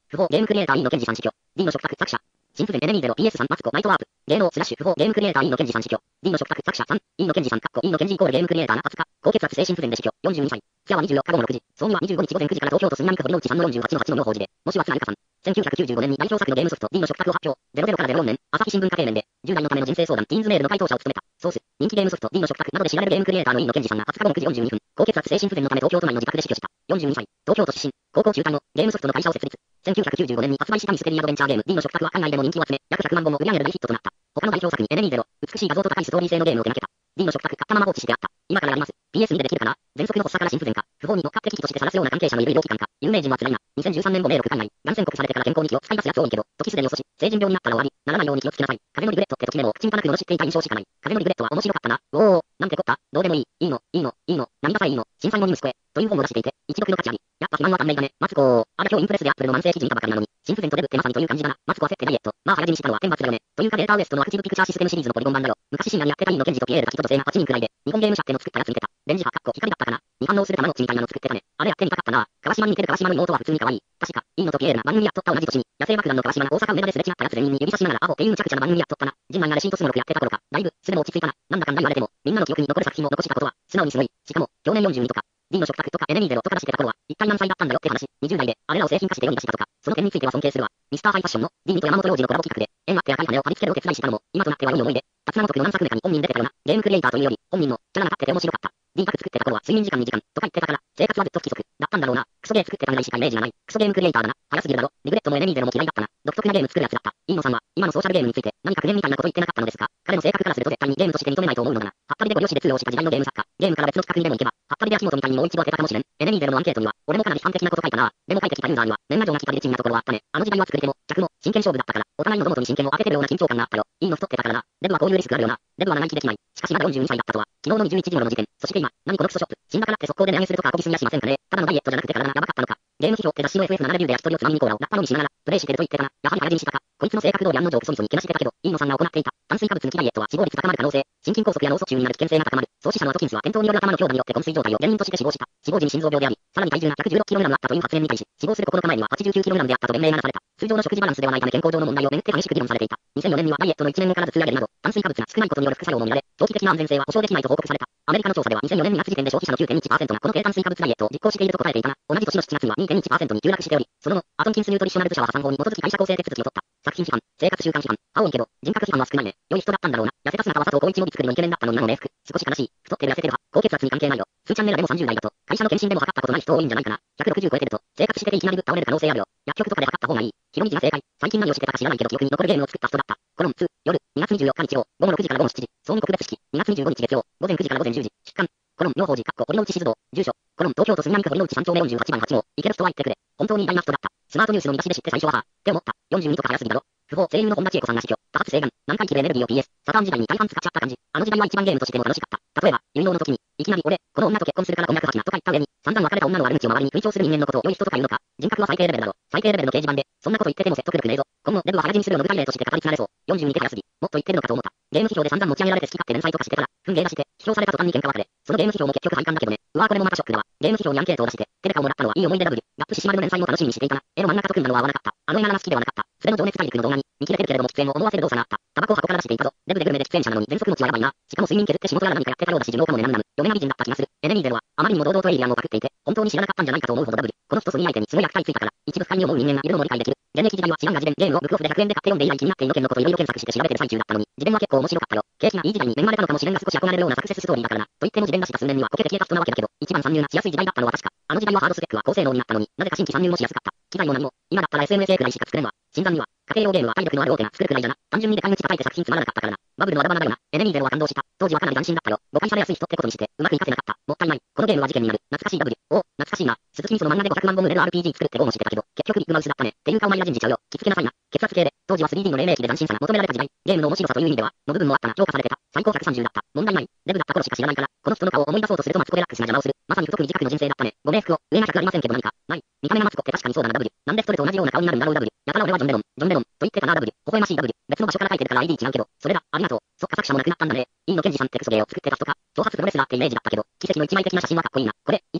不法ゲームクリエイター E の健二さん死去。D の食卓作者。新不全 NE0PS3 マツコナイトワープ。芸能スラッシュ不法ゲームクリエイター E の健二さん死去。D の食卓作者3。E の健二さんE の健二イコールゲームクリエイターな20日。高血圧精神不全で死去。42歳。ツアは24日午後6時。葬儀は25日午前9時から東京都杉並区堀之内3の48の8の妙法寺で。もしは津成香さん。1995年に代表作のゲームソフト D の食卓を発表。00から04年、朝日新聞家庭面で、10代のための人生相談、ティーンズメールの回答者を務めた。ソース、人気ゲームソフト D の食卓などで知られるゲームクリエイターの E の健二さんが20日午後9時42分、高血圧精神不全のため東京都内の自宅で死去した。42歳、東京都出身、高校中退のゲームソフトの会社を設立。1995年に発売したミステリーアドベンチャーゲーム D の食卓は海外でも人気を集め、約100万本を売り上げる大ヒットとなった。他の代表作に NE0、美しい画像と高いストーリー性のゲームを手掛けた。D の食卓、買ったまま放置してあった。今からやります。PS2 でできるかな。喘息の発作から心不全か。不法に乗っかって危機として晒すような関係者のいる医療機関か。有名人は辛いな。2013年5名6海外。がん宣告されてから健康に気を使い出すやつ多いけど、時すでに遅し、成人病になったら終わり。ならないように気をつけなさい。風のリグレットって時メモを口にたなくの知っていた印象しかない。風のリグレットは面白かったな。おー、なんてこった。どうでもいい。いいの、いいの、いいの。涙さえいいの。震災後に息子へ。という本を出していて、一読の価値あり。やっぱ肥満は短命だね。マツコー。あれ今日インプレスでアップルの慢性記事見たばかりなのに、心不全とデブってまさにという感じだな。マツコは焦ってダイエット。まあ早死にしたのは天罰だよね。というかデータウエストのアクティブピクチャーシステムシリーズのポリゴン版だよ。昔深夜にやってた E のケンジとピエール滝と女性が8人くらいで、日本ゲーム社っての作ったやつ見てた。レンジ派光だったかな。に反応するたまのちみたいなの作ってたね。あれやってみたかったな。川島に似てる川島の妹は普通に可愛い。確か、E のとピエールが番組やっとった同じ年に、野生爆弾の川島が大阪梅田ですれ違ったやつ全員に指差しながらアホっていう無茶苦茶な番組やっとったな。陣内がレシートスモロクやってた頃か。だいぶ、すでも落ち着いたな。なんだかんだ言われても、みんなの記憶に残る作品を残したことは、素直にすごい。しかも、去年42とか、D の食卓とか NE0 とか出してた頃は、一体何歳だったんだよって話。20代で、あれらを製品化して世に出したとか、その点については尊敬するわ。ミスターハイファッションの D と山本洋次のコラボ企画で、縁あって赤い羽を貼り付けるお手伝いしたのも、今となっては良い思い出。辰野徳の何作目かに本人出てたよな。ゲームクリエイターというより、本人の、キャラが立ってて面白かった。D パク作ってた頃は睡眠時間2時間とか言ってたから、生活はずっと不規則だったんだろうな。クソゲー作ってたぐらいしかイメージがない。クソゲームクリエイターだな。早すぎるだろ。リグレットも NE0 も嫌いだったな。独特なゲーム作るやつだった。飯野さんは、今のソーシャルゲームについて、何か苦言みたいなこと言ってなかったのですか。彼の性格からすると絶対にゲームとして認めないと思うのだな。ハッタリでご両親で通用した時代のゲーム作家。ゲームから別の企画にでも行けば、ハッタリで秋元みたいにもう一度当てたかもしれん。NE0 のアンケートには、俺もかなり批判的なこと書いたな。でも書いてきたユーザーには、年賀状が来たりリチンなところはあったね。あの時代は作り手も、客も、真剣勝負だったから、お互いの喉元に真剣を当ててるような緊張感があったよ。いいの太ってたからな。デブはこういうリスクあるよな。デブは長生きできない。しかしまだ42歳だったとは。昨日の21時頃の時点。そして今、何このクソショップ。死んだからって速攻で値上げするとか運びすぎやしませんかね。ただのダイエットじゃなくて体がやばかったのか。ゲーム批評って雑誌の FF7 レビューで焼き鳥をつまみにコーラをラッパのにしながら、プレイしてると言ってたな。やはり早死にしたか。こいつの性格通り案の定クソみそにけなしてたけど、飯野さんが行っていた。炭水化物抜きダイエットは死亡率高まる可能性。心筋梗塞や脳卒中になる危険性が高まる。創始者のアトキンスは転倒による頭の強打によって昏睡状態を原因として死亡した。死亡時に心臓病であり、さらに体重が 116kg あったという発言に対し、死亡する9日前には 89kg であったと弁明がなされた。通常の食事バランスではないため健康上の問題をめぐって激しく議論されていた。2004年にはダイエットの1年目から頭痛や下痢など、炭水化物が少ないことによる副作用も見られ、長期的な安全性は保証できないと報告された。アメリカの調査では2004年2月時点で消費者の 9.1% がこの低炭水化物ダイエットを実行していると答えていたが、同じ年の7月には 2.1% に急落しており、その後、アトンキンスニュートリショナル部社は破産法に基づき会社構成手続きを取った。作品批判、生活習慣批判、青いけど、人格批判は少ないね。良い人だったんだろうな。痩せた姿は佐藤浩市もび作りのイケメンだったのになのね。少し悲しい。太ってる痩せてる派、高血圧に関係ないよ。数チャンネルでも30代だと、会社の検診でも測ったことない人多いんじゃないかな。160超えてると、生活してていきなりぶっ倒れる可能性あるよ。薬局とかで測った方がいい。ひろみじが正解。最近何をしてたか知らないけど記憶に残るゲームを作った人だった。コロン2、夜、2月24日日曜、午後6時から午後7時、総務告別式、2月25日月曜、午前9時から午前10時、出棺。コロン、妙法寺、堀之内静堂、住所、コロン、東京都杉並区堀之内3丁目48番8号、行ける人は行ってくれ。本当に偉大な人だった。スマートニュースの見出しで知って最初はって思った。42とか早すぎだろ。不法、声優の本田千恵子さんが死去。多発性がん、南海キルエネルギーを PS、サターン時代に大半使っちゃった感じ。あの時代は一番ゲームとしても楽しかった。例えば、結納の時に、いきなり俺、この女と結婚するから婚約破棄なとか言った上に、散々別れた女の悪口を周りに推奨する人間のことを良い人とか言うのか。人格は最低レベルだろ。最低レベルの掲示板で、そんなこと言ってても説得力ねえぞ。今後、デブは早死にするよの具体例として語り継がれそう。42手早すぎ。もっと言ってるのかと思った。ゲーム批評で散々持ち上げられて好き勝手連載とかしてたら、踏んゲー出して、批評された途端に喧嘩別れ。そのゲーム批評も結局廃刊だけどね。うわこれもまたショックだわ。ゲーム批評にアンケートを出して、テレカをもらったのはいい思い出 W。ラップシシマルの連載も楽しみにしていたな。絵の真ん中と組んだのは合わなかった。あの絵柄が好きではなかった。それの情熱大陸の動画に、見切れてるけれども喫煙を思わせる動作があった。タバコを箱から出していたぞ。デブでグルメで喫煙者なのに全速持ちはやばいな。しかも睡眠削って仕事やら何かやってたようだし寿命かもねなんなむ。嫁が美人だった気がする。NE0 は、あまりにも堂々とエイリアンをパクっていて、本当に知らなかったんじゃないかと思うほど W。この人ソニー相手にすごい悪態ついたから、一部不快に思う人間がいるのも理解できる。現役時代は知らんが自伝ゲームをブックオフで100円で買って読んで以来気になっていの件のこといろいろ検索して調べてる最中だったのに、自伝は結構面白かったよ。景気がいい時代に恵まれたのかもしれんが少し憧れるようなサクセスストーリーだからな。と言っても自伝出した数年にはこけて消えた人なわけだけど、一番参入がしやすい時代だったのは確か。あの時代はハードスペックは高性能になったのに、なぜか新規参入もしやすかった。機材も何も、今だったら SMSA くらいしか作れんわ。新参には、家庭用ゲームは体力のある大手が作るくらいじゃな。単純にでかい口叩いて作品つまらなかったからな。バブルのあだ花だよな。NE0 は感動した。当時はかなり斬新だったよ。誤解されやすい人ってことにして、うまくいかせなかった。もったいない。このゲームは事件になる。懐かしい W。お、懐かしいな。鈴木みその漫画で500万本売れる RPG 作るってゴーもしてたけど、結局ビッグマウスだったね。っていうかお前ら人事ちゃうよ。気付けなさいな。血圧計で、当時は 3D の黎明期で斬新さが求められた時代。ゲームの面白さという意味では、の部分もあったが評価されてた。最高130だった。問題ない。デブだった頃しか知らないから、この人の顔を思い出そうとするとマツコデラックスな邪魔をする。まさに太く短くの人生だったね。ご冥福を。上が100ありませんけど何か。ない。見た目がマツコって確かにそうだな W。なんでそれと同じような顔になるんだろう W。やたら俺はジョンレノン、ジョンレノン、と言ってたな W。微笑ましい W。別の場所から書いてるから ID 違うけど、それだ、ありがとう。そっか作者も亡くなったんだね。E のケンジさんってクソゲーを作ってた人か。挑発プロレスラーってイメージだったけど、奇跡の一枚的な写真はかっこいいな。これ、いつぐらいの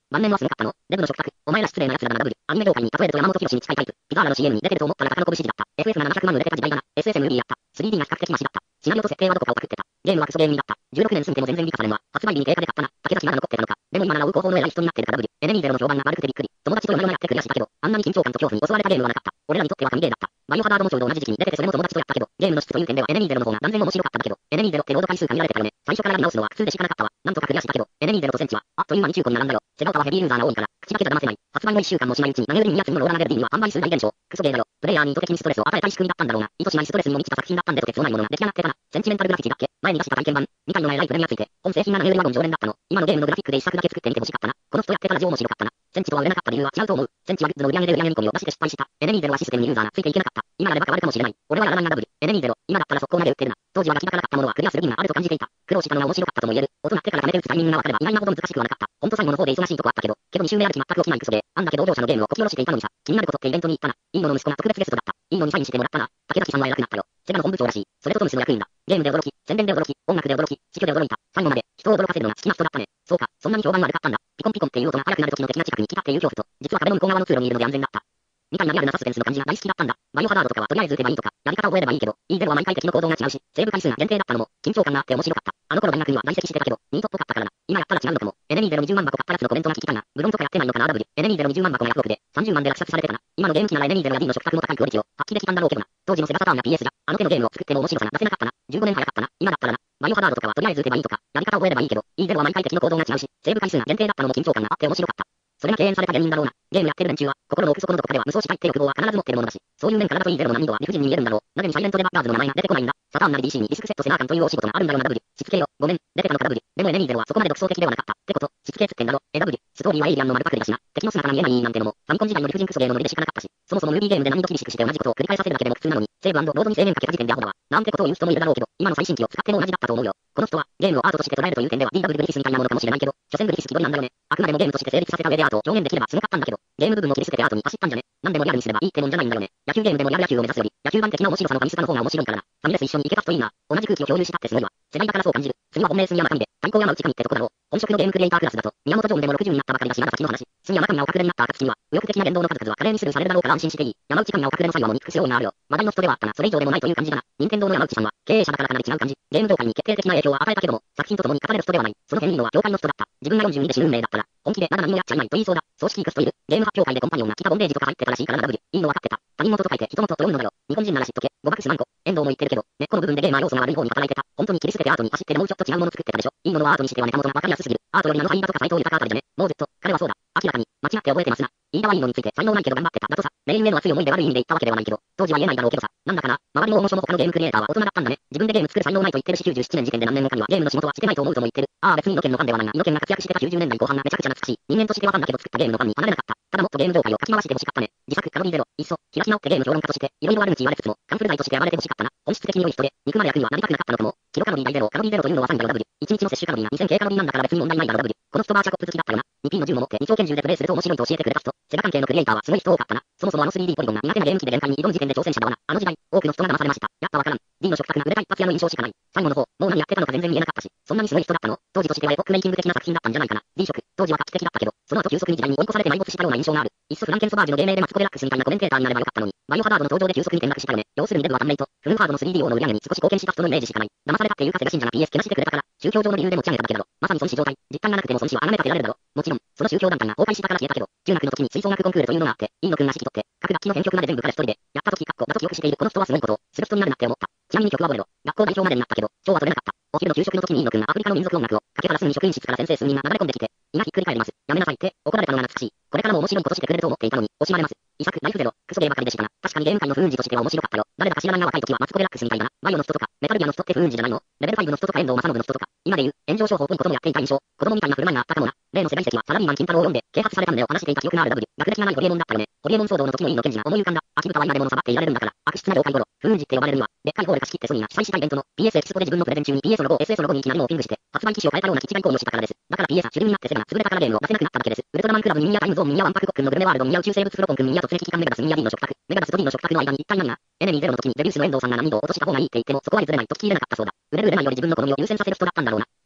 晩年はすごかったの。デブの食卓。お前ら失礼な奴らだな。ダブル。アニメ業界に例えると山本博に近いタイプ。ピザーラの CM に出てると思ったら宝の拳だった。FF が700万売れてた時代だな。SS ムービーやった。3D が比較的マシだった。シナリオと設定はどこかをパクってた。ゲームはクソゲームにだった。16年過ぎても全然美化されんわ。発売日に経過で買ったな。竹崎まだ残ってたのか。でも今なら追う広報の偉い人になってるか。ダブル。エネミーゼロの評判が悪くてびっくり。友達と夜な夜なやってクリアしたけど、あんなに緊張感と恐怖に襲われたゲームはなかった。俺らにとっては神ゲーだった。バイオハザードもちょうど同じ時期に出ててそれも友達とやったけど、ゲームの質という点ではエネミーゼロの方が断然面白かったんだけど、エネミーゼロってロード回数限られてたよね。最初からやり直すのは苦痛でしかなかったわ。なんとかクリアしたけど、エネミーゼロとセンチは、あっという間に中古に並んだよ。セガオタはヘビーユーザーが多いから、口だけじゃ騙せない。発売の1週間もしないうちに投げ売りにやつのローラーレルディには販売数大減少。クソゲーだよ。プレイヤーに意図的にストレスを与えたい仕組みだったんだろうな。意図しないストレスにも満ちた作品だったんでとてつもないものが出来上がってたな。センチメンタルグラフィティだっけ前に出した体験版。2回の前ライブレについて、本製品が投げ売りワゴン常連だったの。今のゲームのグラフィックで一作だけ作ってみてほしかったな。この人やってたラジオ面白かったな。センチとは売れなかった理由は違うと思う。センチはグッズの売り上げで売り上げ見込みを出して失敗した。エネミーゼロはシステムにユーザーがついていけなかった。今やれば変わるかもしれない。俺はやらないなダブル。エネミーゼロ、今だったら速攻まで売ってるな。当時はガキだから買ったものはクリアする意味があると感じていた。苦労したのが面白かったとも言える。大人ってから貯めて打つタイミングが分かれば意外なほど難しくはなかった。ほんと最後の方で忙しいとこあったけど、2週目やる気全く起きないクソで、あんだけ同業者のゲームをこき下ろしていたのにさ、気になることってイベントに行ったな。いいのの息子が特別ゲストだった。いいのにサインしてもらったな。竹崎さんは偉くなったよ。セガの本部長らしい。それとトムスの役員だ。ゲームで驚き、宣伝で驚き、音楽で驚き、死去で驚いた。最後まで人を驚かせるのが好きな人だったね。そうか、そんなに評判が悪かったんだ。ピコンピコンっていう音が速くなる時の敵が近くに来たっていう恐怖と、実は壁の向こう側の通路にいるので安全だった。みたいなリアルなサスペンスの感じが大好きだったんだ。バイオハザードとかはとりあえず打てばいいとか、やり方を覚えればいいけど、E0は毎回敵の行動が違うし、セーブ回数が限定だったのも、緊張感があって面白かった。あの頃大学には在籍してたけど、ニートっぽかったからな。今やったら違うのかも。エネミーゼロ20万箱買ったやつのコメントが聞きたいな。ブロンとかやってないのかな W。エネミーゼロ20万箱がヤフオクで、30万で落札されてたな。今のゲーム機ならエネミーゼロが D の食卓の高いクオリティを発揮できたんだろうけどな。当時のセガサターンや PS じゃ、あの手のゲームを作っても面白さが出せなかったな。15年早かったな。今だったらな。バイオハザードとかはとりあえず打てばいいとか、やり方を覚えればいいけど、E0 は毎回敵の行動が違うし、セーブ回数が限定だったのも緊張感があって面白かった。それが敬遠された原因だろうな。ゲームやってる連中は、心の奥底のどこかでは無双したいって欲望は必ず持ってるものだし、そういう面からだと E0 の難易度は理不尽に見えるんだろう。なぜにサイレントデバッガーズの名前が出てこないんだ。サターンなり DC にリスクセットせなあかんというお仕事があるんだよな W。しつけよ。ごめん。出てたのか W。でもエネミーゼロはそこまで独創的ではなかった。ってこと、しつけつってんだろ。W。ストーリーはエイリアンの丸パクリだしな。敵の姿が見えないなんてのも、ファミコン時代の理不尽クソゲーのノリでしかなかったし、そもそもムービーゲームで難易度厳しくして同じことを繰り返させるだけでも苦痛なのに、セーブ&ロードに制限かけた時点でアホだわ。なんてことを言う人もいるだろうけど、今の最新機を使っても同じだったと思うよ。この人は、ゲームをアートとして捉えるという点では DW グリフィスみたいなものかもしれないけど、所詮グリフィス気取りなんだよね。あくまでもゲームとして成立させた上でアートを表現できればすごかったんだけど、ゲーム部分を切り捨ててアートに走ったんじゃね。なんでもリアルにすればいいってもんじゃないんだよね。野球ゲームでもリアル野球を目指すより、野球版的な面白さのファミスタの方が面白いからな。ファミレス一緒に行けたといいな。同じ空気を共有したってすごいわ。世代だからそう感じる。次は本命杉山神で、対抗山内神ってとこだろう。本職のゲームクリエイタークラスだと、宮本ジョーンでも60になったばかりだしまだ先の話。杉山神がお隠れになった暁には、右翼的な言動の数々は華麗にスルーされるだろうから安心していい。山内神がお隠れの際はもう憎くしようがあるよ。話題の人ではあったが、それ以上でもないという感じだな。任天堂の山内さんは、経営者だからかなり違う感じ。ゲーム業界に決定的な影響を与えたけども、作品と共に語れる人ではない。その辺いいのは業界の人だった。自分が42で死ぬ運命だったら、本気でまだ何もやっちゃいないと言いそうだ。葬式行く人いる。ゲーム発表会でコンパニオンが来たボンデージとか入ってたらしいからな W。いいの分かってた。他人事と書いて人事と読むのだよ。日本人なら知っとけ。語学すまんこ。遠藤も言ってるけど、根っこの部分でゲーマー要素が悪い方に働いてた。本当に切り捨ててアートに走ってでもうちょっと違うもの作ってたでしょ。いいものはアートにしてはネタ元が分かりやすすぎる。アートよりハイダとか斎藤豊あたりじゃね。もうずっと、彼はそうだ。明らかに、間違って覚えてますな。飯田はいいのについて才能ないけど頑張ってた。だとさ、メインへの熱い思いで悪い意味で言ったわけではないけど、当時は言えないだろうけどさ、なんだかな、周りの大御所も他のゲームクリエイターは大人だったんだね。自分でゲーム作る才能ないと言ってるし97年時点で何年後かにはゲームの仕事はしてないと思うとも言ってる。ああ別に猪犬のファンではないが、猪犬が活躍してた90年代後半がめちゃくちゃ懐かしい。人間としてはファンだけど作ったゲームのファンに離れなかった。ただもっとゲーム業界をかき回してほしかったね。自作カロリーゼロ、いっそ、開き直ってゲーム評論家として、いろいろ悪口言われつつも、カンフル剤として暴れてほしかったな。本質的に良い人で、肉まで役にはなりたくなかったのかも。キロカロリー大ゼロ、カロリーゼロというのは3だよ W。1日の摂取カロリーが2000カロリーなんだから別に問題ないだろ W。この人バーチャコップ好きだったよな。2P の銃も持って二丁拳銃でプレイすると面白いと教えてくれた人。セガ関係のクリエイターはすごい人多かったな。そもそもあの 3D ポリゴンが苦手なゲーム機で限界に挑む時点で挑戦者だわな。あの時代、多くの人が騙されました。やっぱわからん。D の食卓が売れた一発屋の印象しかない。最後の方、もう何やってたのか全然見えなかったし、そんなにすごい人だったの？当時としてはエポックメイキング的な作品だったんじゃないかな。D 食、当時は画期的だったけど、その後急速に時代に追い越されて埋没したような印象がある。いっそフランケンソバージュの芸名でマツコ・デラックスみたいなコメンテーターになればよかったのに、バイオハザードの登場で急速に転落したよね。要するにデブは短命と、フルハードの 3D 王の売り上げに少し貢献した人のイメージしかない。騙されたっていうかセガ信者が PS けなしてくれたから、宗教上の理由で持ち上げただけだろ。まさに損失状態。実感がなくても損失はあがめ立てられるだろ。もちろん、その宗教団体が崩壊したから消えたけど、中学の時に吹奏楽コンクールというのがあって、飯野くんが指揮取って、各楽器の編曲まで全部彼一人で、やった時だと記憶しているこの人はすごいことを、する人になるなって思った。ちなみに曲はボレロ。学校代表までになったけど、賞は取れなかった。お昼の給食の時に飯野くんがアフリカの民族音楽を、かけたらすぐに職員室から先生数人が流れ込んできて、今ひっくり返ります。やめなさいって、怒られたのが懐かしい。これからも面白いことしてくれると思っていたのに、惜しまれます。イサク、ライフゼロ、クソゲーばかりでしたな。確かにゲーム界の不運児としては面白かったよ。誰だか知らないが若い時はマツコ・デラックスみたいだな。バイオの人とか、メタルギアの人って不運児じゃないの？レベル5の人とか遠藤正信の人とか、今で言う、炎上商法っぽいこともやっていた印象。子供みたいな振る舞いがあったかもな。例の世代席はサラリーマン金太郎を読んで、啓発されたんだよ話していた記憶がある W。学歴がないホリエモンだったよね。ホリエモン騒動の時のいいの検事が思い浮かんだ。秋豚は今でものさばっていられるんだから、悪質な業界頃、不運児って呼ばれるには、でっかいホール貸し切ってソニーが主催したイベントの PS エキスポで自分のプレゼン中に PS のロゴ、SS のロゴにいきなりモーピングして、発売機種を変えたようなキッチが購入したからです。だから PS は主流になってセガが優れたからゲームを出せなくなったわけです。ウルトラマンクラブミニアタイムゾーンミニアワンパクコックンのグルメワールドミニア宇宙生物フロコンくんミニア突撃機関メガダスミニア D の食卓。メガダスと D の食卓の間に一体何が？エネミーゼロの時にデビュースの遠藤さんが難易度を落とした方がいいって言ってもそこは譲れないと聞き入れなかったそうだ。売れる売れないより自分の好みを優先させる人だったんだろうな。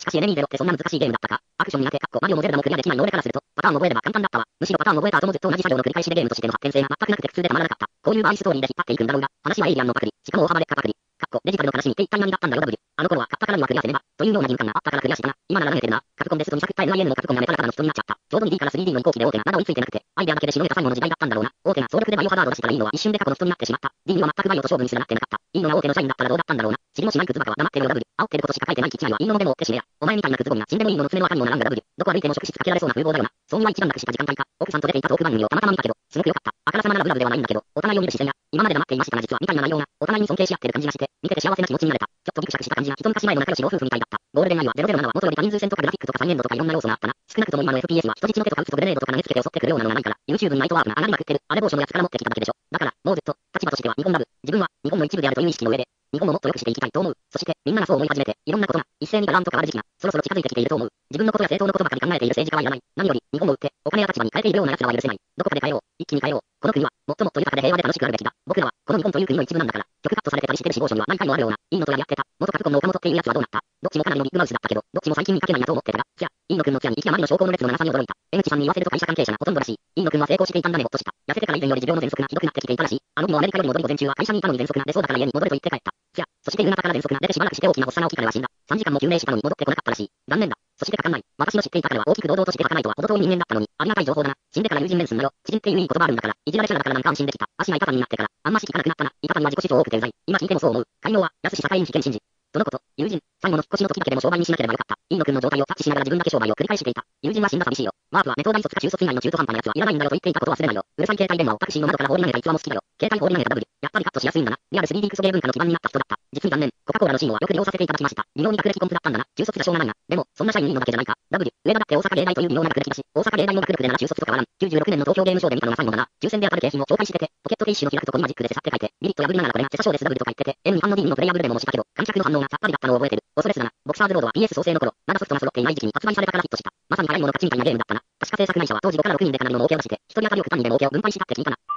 しかし NM0 ってそんな難しいゲームだったか。アクション苦手、マリオもゼルダもクリアできないの俺からすると、パターン覚えれば簡単だったわ。むしろパターン覚えた後もずっと同じ作業の繰り返しでゲームとしての発展性が全くなくて苦痛でたまらなかった。こういう場合ストーリーで引っ張っていくんだろうが、話はエイリアンのパクリ、しかも大幅劣化パクリ。デジタルの悲しみって一体何だったんだよ W。あの頃は買ったからにはクリアせねば、というような義務感があったからクリアしたな。今なら慣れてるな。カプコンデストにサクった NIN のカプコンやめたらただの人になっちゃった。ちょうど 2D から 3D の移行期で大手がまだ追いついてなくて、アイデアだけでしのいだ最後の時代だったんだろうな。大手が総力でバイオハザード出したらいいのは一瞬で過去の人になってしまった。D には全くバイオと勝負にすらなってなかった。いいのが大手の社員だったらどうだったんだろうな。知りもしないクズバカは黙ってるよ W。煽ってることしか書いてないキチマイはいいのでもってしめや。お前みたいなクズゴミが死んでもいいのの爪の赤にもならんが W。どこ歩いても職質かけられそうな風貌だよな。そうには一段落した時間帯か。奥さんと出ていたトーク番組をたまたま見たけど、すごく良かった。あからさまなラブラブではないんだけど、お互いを見る視線や、今まで黙っていましたが実はみたいな内容が、お互いに尊敬し合ってる感じがして、見てて幸せな気持ちになれた。ちょっとギクシャクした感じが一昔前の仲良し老夫婦みたいだった。ゴールデンアイは007は元より多人数戦とかグラフィックとか再現度とかいろんな要素があったな。少なくとも今の FPS は人質の手とか撃つとグレネードとか投げつけて襲ってくるようなのがないから、YouTube にナイトワークが上がりまくってる。あれ某所のやつから持ってきただけでしょ。だから、もうずっと、立場としては日本ラブ。自分は日本の一部であるという意識の上で、日本をもっと良くしていきたいと思う。そして、みんながそう思い始めて、いろんなことが、一斉にバランと変わる時期が、そろそろ近づいてきていると思う。自分のことや政党のことばかり考えている政治家はいらない。何より、日本を売って、お金や立場に変えているような奴らは許せない。どこかで変えよう。一気に変えよう。この国は、もっともっと豊かで平和で楽しくあるべきだ。僕らは、この日本という国の一部なんだから、曲カットされてたりしてる死亡書には何回もあるような、いいのとやり合ってた。元カプコンの岡本っていう奴はどうなった？どっちもかなりのビッグマウスだったけど、どっちも最近見かけないなと思ってたが、いいのくんのツヤに息あまりの証拠の列の長さに驚いた。江口さんに言わせると会社関係者がほとんどらしい。いいのくんは成功していたんだねほっとした。痩せてから以前より持病の喘息がひどくなってきていたらしい。あの日もアメリカよりもどり午前中は会社にいたのに喘息が出そうだから家に戻ると言って帰った。そして夕方から喘息が出てしばらくして大きな発作が起き彼は死んだ。3時間も救命したのに戻ってこなかったらしい。残念だ。そしてかかんない。私の知っていた彼は大きく堂々として儚いとは程遠い人間だったのに、ありがたい情報だな。死んでから友人面すんなよ。知人っていういい言葉あるんだから、いじられキャラだからなんか安心できた。足が痛たになってから、あんまし聞かなくなったな。痛たには自己主張多くてうざい。今聞いてもそう思う。開業は、安し社会に被験信じ。とのこと、友人、最後の引っ越しの時だけでも商売にしなければよかった。いいのくんの状態を察知しながら自分だけ商売を繰り返していた。友人は死んだ寂しいよ。ワープはネトウ大卒か中卒以外の中途半端な奴はいらないんだよと言っていたこと忘れないよ。うるさい携帯電話をタクシーの窓から放り投げた逸話も好きだよ。携帯放り投げた W。やっぱりカットしやすいんだな。リアル 3D クソゲー文化の基盤になった人だった。実に残念。コカ・コーラのシーンをよく利用させていただきました。微妙に学歴コンプだったんだな。中卒じゃしょうがないが。でも、そんな社員いいのだけじゃないか。W。上田だって大阪芸大という微妙な学歴だし、大阪芸大の学力でなら中卒と変わらん。96年の東京ゲームショーで見たのが最後だな。抽選で当たる景品を紹介してて、ポケットケーシの開くとこにマジックでセサって書いて、ビリッと破りながらこれがセサショーです W とか言ってて、N にファンの D のプレイヤブルでももしたけど、観客の反応がさっぱりだったのを覚えてる。恐れすだな。ボクサーズロードは PS 創生の頃、まだソフトが揃っていない時期に発売されたからヒットした。まさに早い者勝ちみたいなゲームだったな。確か制作会社は当時5から6人でかなりの儲けを出して、一人当たり億単位で儲けを分配したって聞いたな。